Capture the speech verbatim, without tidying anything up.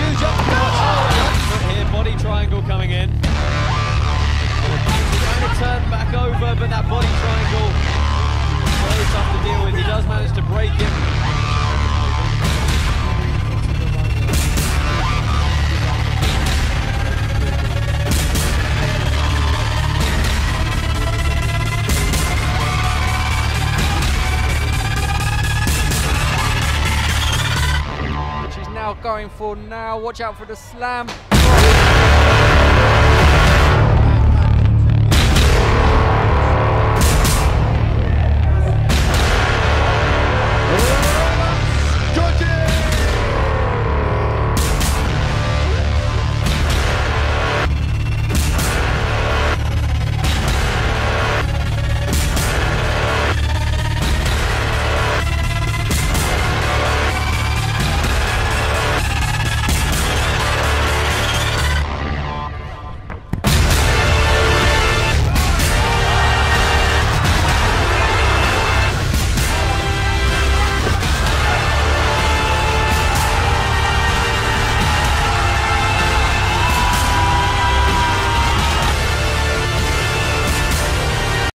huge uppercut here, body triangle coming in. He's trying to turn back over, but that body triangle very tough to deal with. He does manage to break him. She's now going for now. Watch out for the slam.